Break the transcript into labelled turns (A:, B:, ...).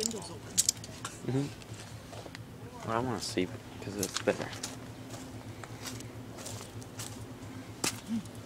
A: windows open.
B: Mm-hmm. Well, I want to see because it's better.